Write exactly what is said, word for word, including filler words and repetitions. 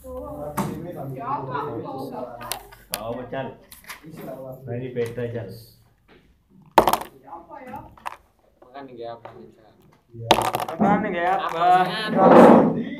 Kau macam ini beda chal. Makan nih apa nih? Makan nih apa?